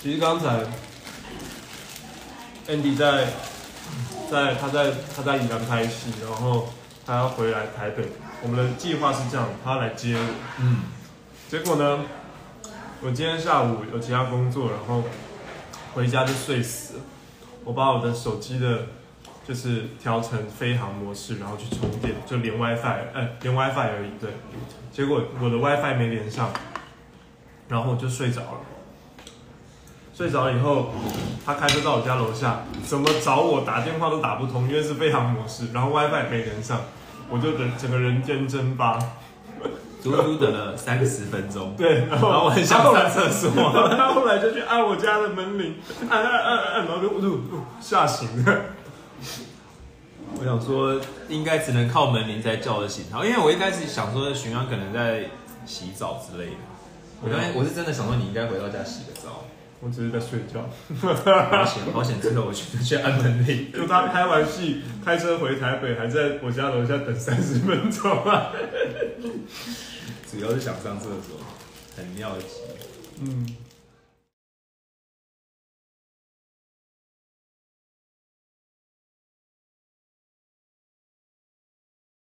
其实刚才 Andy 他在宜兰拍戏，然后他要回来台北。我们的计划是这样，他要来接我。结果呢，我今天下午有其他工作，然后回家就睡死了。我把我的手机的，就是调成飞行模式，然后去充电，就连 WiFi 而已。对，结果我的 WiFi 没连上，然后我就睡着了。睡着了以后，他开车到我家楼下，怎么找我打电话都打不通，因为是飞行模式，然后 WiFi 没连上，我就整个人间蒸发， 足足等了30分钟。 对，然后我很想上厕所， 他后来就去按我家的门铃，按，然后就吓醒了。 我想说，应该只能靠门铃才叫得醒他，因为我一开始想说巡安可能在洗澡之类的。我是真的想说你应该回到家洗个澡。 我只是在睡觉。 好险！之后我去按门铃。 就他拍完戏，开车回台北，还在我家楼下等30分钟啊。 主要是想上厕所，很尿急。